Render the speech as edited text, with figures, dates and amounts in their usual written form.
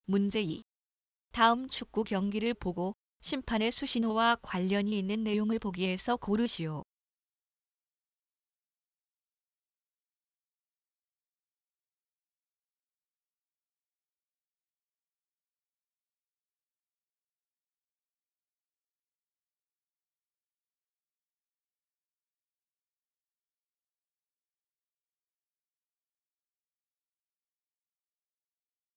문제 2. 다음 축구 경기를 보고 심판의 수신호와 관련이 있는 내용을 보기에서 고르시오.